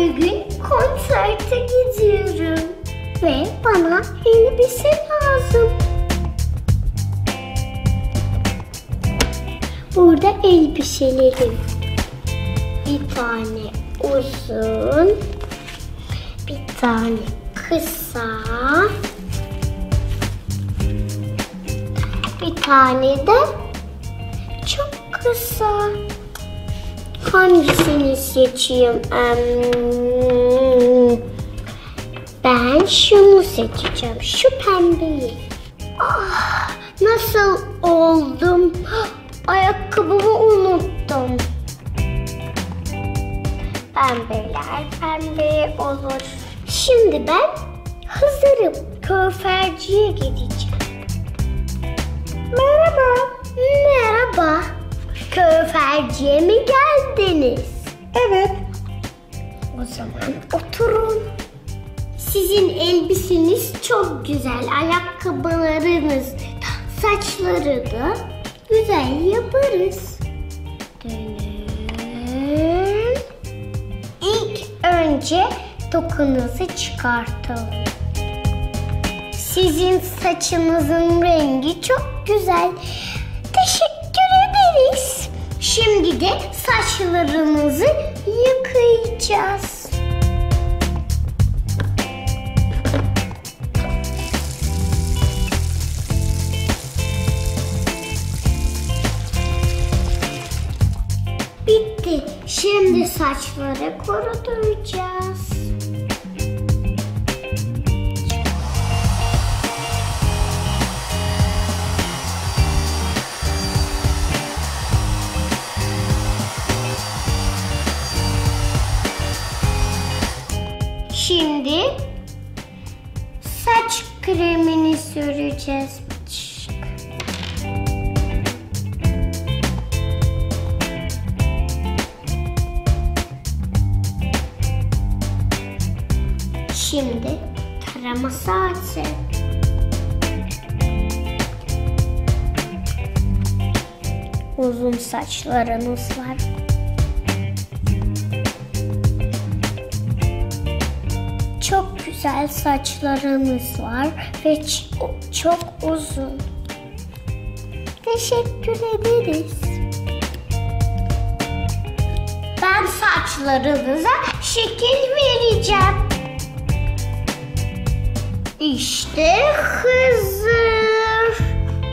bugün konserte gidiyorum ve bana elbise lazım. Burada elbiselerim. Bir tane uzun, bir tane kısa, bir tane de çok kısa. Hangisini seçeyim? Ben şunu seçeceğim. Şu pembeyi. Ah, nasıl oldum? Ayakkabımı unuttum. Pembeler pembe olur. Şimdi ben hazırım. Kuaförcüye gideceğim. Merhaba. Merhaba. Kuaförcüye mi geldiniz? Evet. O zaman oturun. Sizin elbiseniz çok güzel. Ayakkabılarınız, saçları da güzel yaparız. Dönün. İlk önce dokunuzu çıkartalım. Sizin saçınızın rengi çok güzel. Teşekkür ederiz. Şimdi de saçlarınızı yıkayacağız. Bitti. Şimdi saçları kurutacağız. Şimdi saç kremini süreceğiz. Şimdi tarama saati. Uzun saçlarınız var. Çok güzel saçlarınız var ve çok uzun. Teşekkür ederiz. Ben saçlarınıza şekil vereceğim. İşte hazır.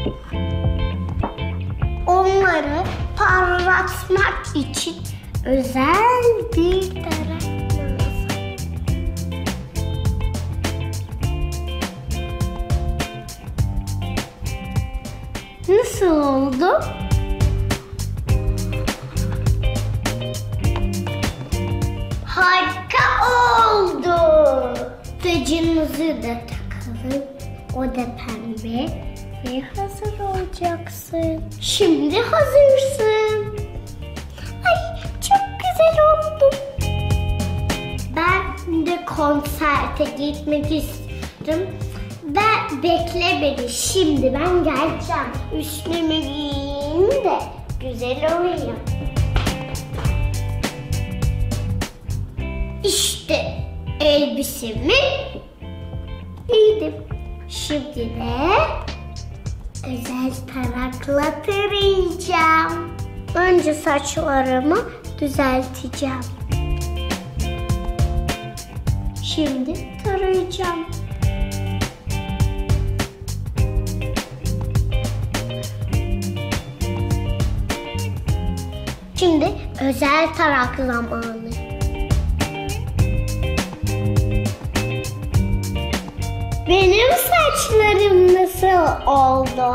Onları parlatmak için özel bir tarak lazım. Nasıl oldu? Harika oldu. Tacınızı da takalım. O da pembe ve hazır olacaksın. Şimdi hazırsın. Ay, çok güzel oldu. Ben de konserte gitmek istiyorum. Bekle beni. Şimdi ben geleceğim. Üstümü giyeyim de güzel olayım. İşte elbisemi giydim. Şimdi de özel tarakla tarayacağım. Önce saçlarımı düzelteceğim. Şimdi tarayacağım. Şimdi özel tarak zamanı. Benim saçlarım nasıl oldu?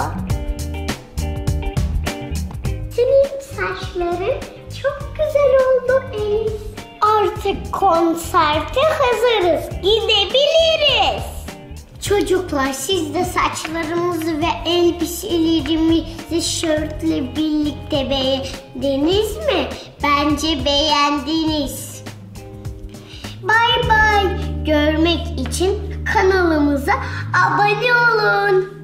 Senin saçların çok güzel oldu Elif. Artık konserte hazırız. Gidebiliriz. Çocuklar, siz de saçlarımızı ve elbiselerimizi şörtle birlikte beğendiniz mi? Bence beğendiniz. Bay bay. Görmek için kanalımıza abone olun.